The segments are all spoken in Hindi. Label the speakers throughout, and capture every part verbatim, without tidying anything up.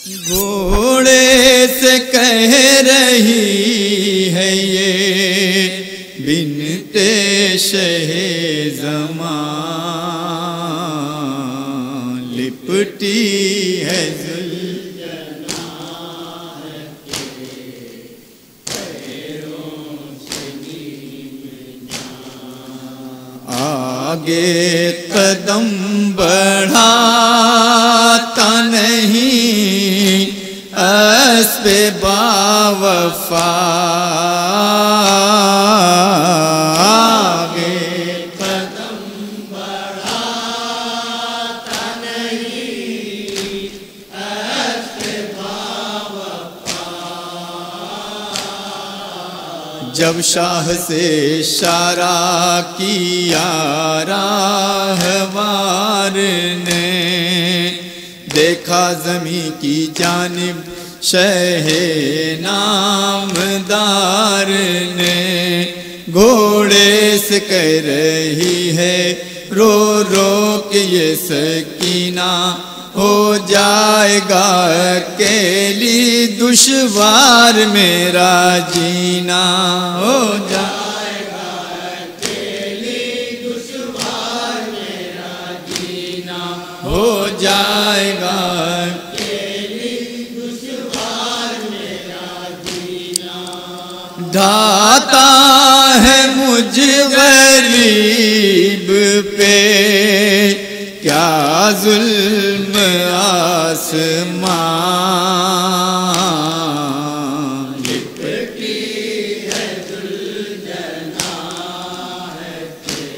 Speaker 1: घोड़े से कह रही है ये बिनते शहे ज़मां, लिपटी है आगे कदम बढ़ाता नहीं अस्पे बावफा, आगे कदम बढ़ाता नहीं अस्पे बावफा। जब शाह से इशारा किया राहवार ने, देखा ज़मी की जानिब शहे नामदार ने, घोड़े से कह रही है रो रो के ये सकीना, हो जाएगा अकेली दुश्वार मेरा जीना, हो जाएगा अकेली दुश्वार मेरा जीना, हो जाएगा अकेली दुश्वार मेरा जीना। ढाता है मुझ गरीब पे क्या जुल्म आसमां, लिपटी है दुलजनाह के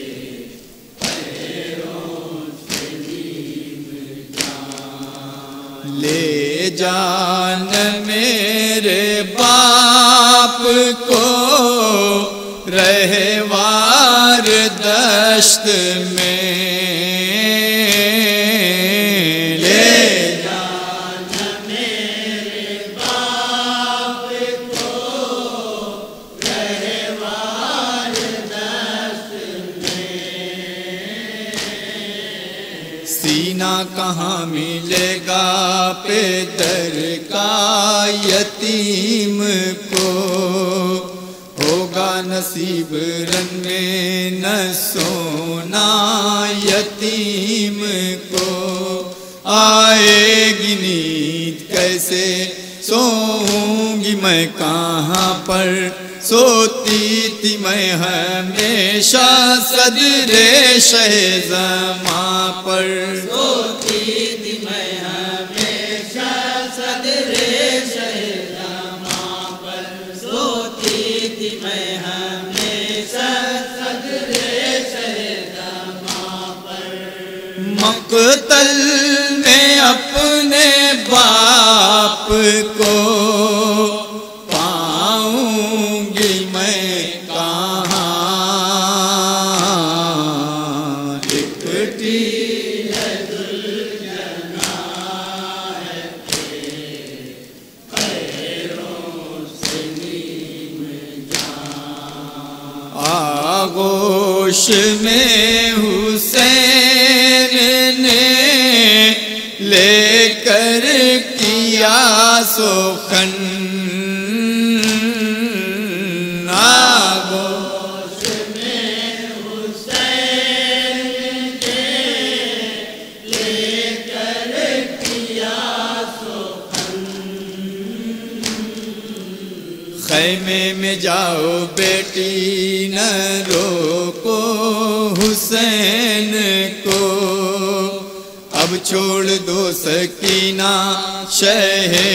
Speaker 1: पैरों से नीम जान। ले जान मेरे बाप को रहवार दश्त में, सीना कहाँ मिलेगा पेदर का यतीम को, होगा नसीब रन में न सोना यतीम को। आएगी नींद कैसे सोऊंगी मैं कहाँ पर, सोती थी मैं हमेशा सदरे शहे ज़मां पर, सोती थी मैं हमेशा सदरे शहे ज़मां पर, सोती थी मैं हमेशा सदरे शहे ज़मां पर। मक़तल में अपने बाप को आगोश में हुसैन ने लेकर किया सोखन, आगोश में हुसैन ने लेकर किया सोखन। खैमे में जाओ बेटी न रोको हुसैन को, अब छोड़ दो सकीना शहे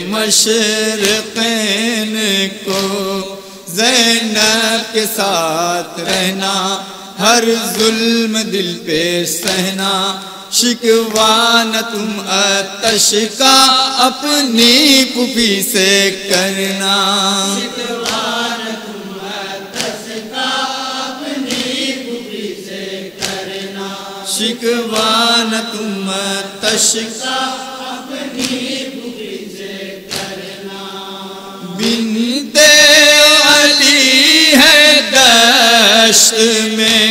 Speaker 1: मशरक़ैन को। ज़ैनब के साथ रहना हर जुल्म दिल पे सहना, शिकवा न तुम आतश का अपनी पुपी से करना, शिकवा न तुम आतश का अपनी पुपी से करना, शिकवा न तुम आतश का अपनी पुपी से करना। बिनते अली है दश्त में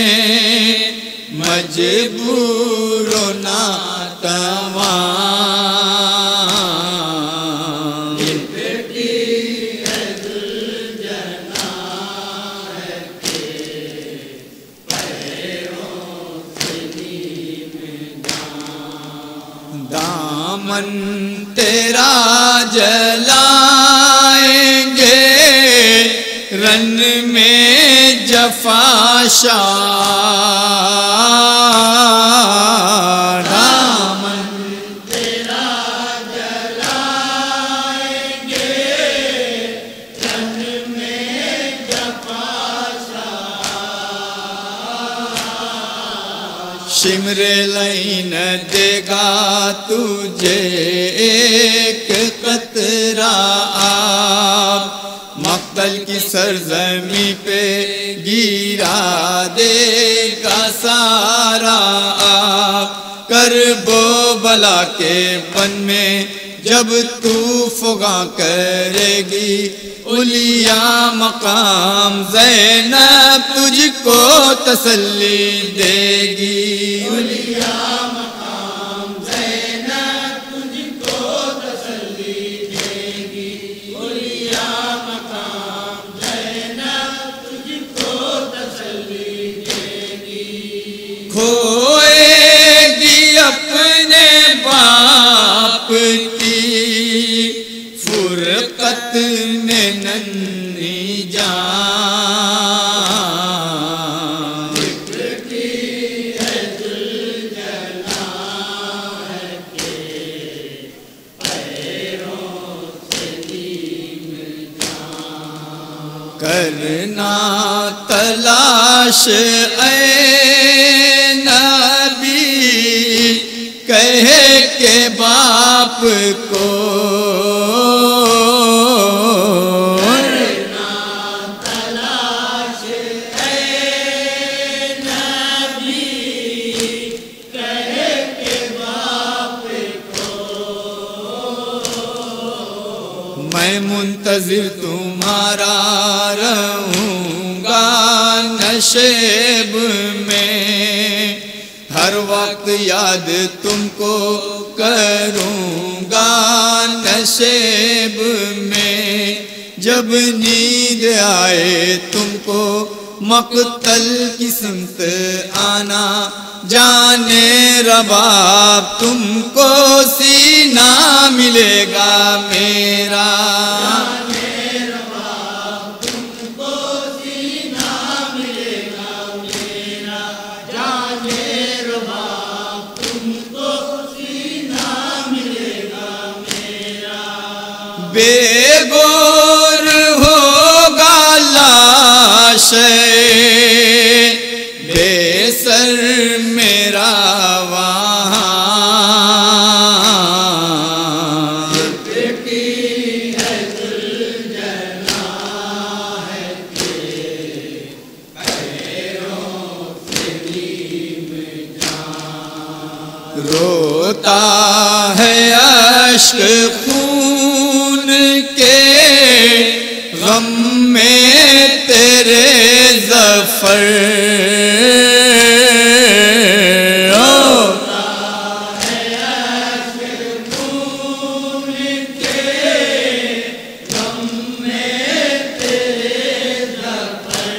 Speaker 1: मजबूर ना तवां, दामन तेरा जलाएंगे, रन में जफाशा दामन तेरा जलाएंगे, रन में जफाशा। शिमरे लईन देगा तुझे एक कतरा आब, मक्तल की सरजमी पे गिरा देगा सारा आब। करबो बला के बन में जब तू फुगा करेगी, उलिया मकाम ज़ैनब तुझको तसल्ली देगी। उलिया मकाम ज़ैनब तुझको तसल्ली देगी, उलिया मकाम ज़ैनब तुझको तसल्ली देगी। खोएगी अपने बाप की फुरकत में नन्ही जान, की है जुल्जलाल के पैरों से नीम जान। करना तलाश ऐ नबी कहे के बाप को, करना तलाश ऐ नबी कहे के बाप को। मैं मुंतजिर तुम्हारा रहूँगा नशेब में, हर वक्त याद तुमको करूँगा नशेब में। जब नींद आए तुमको मक्तल की सिमत आना, जाने रबाब तुमको सीना मिलेगा मेरा। बेगोर होगा लाश बेसर मेरा वहाँ, की है जुल्जलाल के पैरों से नीम जान। रोता है अश्क खून के गम में तेरे ज़फ़र, रोता है अश्क खून के गम में तेरे ज़फ़र।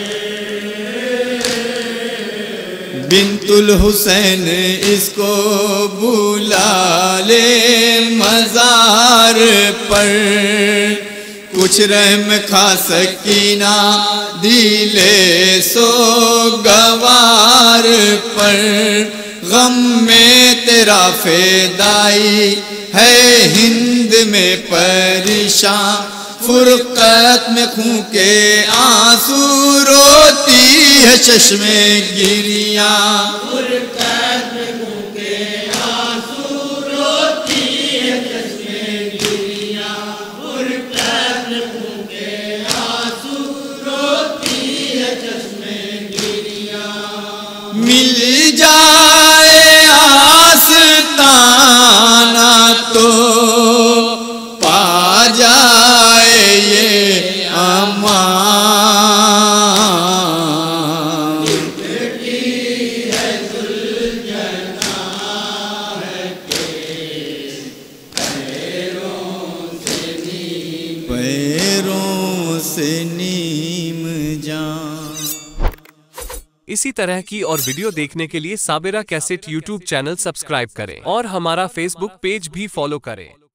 Speaker 1: बिंतुल हुसैन इसको बुला ले मज़ार पर, कुछ रहम खा सकीना दिले सो गवार पर। गम में तेरा फ़िदाई है हिंद में परेशान, फुरकत में खून के आंसू रोती है चश्मे गिरिया। फुरकत में खून के आंसू रोती है चश्मे गिरिया, फुरकत में खून के आंसू रोती है चश्मे गिरिया। मिल जाए आस्ताना तो पा जाए ये अमान, की है जुल्जलाल के पैरों से नीम, पैरों से नीम जान।
Speaker 2: इसी तरह की और वीडियो देखने के लिए Sabira cassette YouTube channel subscribe करें और हमारा फेसबुक पेज भी फॉलो करें।